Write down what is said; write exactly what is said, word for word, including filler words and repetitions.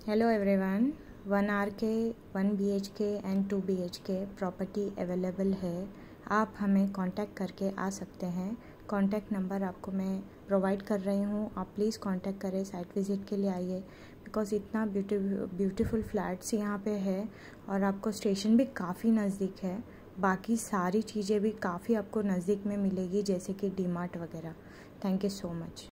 Hello everyone, one R K one B H K and two B H K property available है। आप हमें contact करके आ सकते हैं। कांटेक्ट नंबर आपको मैं प्रोवाइड कर रही हूँ। आप प्लीज़ कांटेक्ट करें, साइट विज़िट के लिए आइए। बिकॉज़ इतना ब्यूटी ब्यूटीफुल फ्लैट्स यहाँ पे है और आपको स्टेशन भी काफ़ी नज़दीक है। बाकी सारी चीज़ें भी काफ़ी आपको नज़दीक में मिलेगी, जैसे कि डी मार्ट वगैरह। Thank you so much.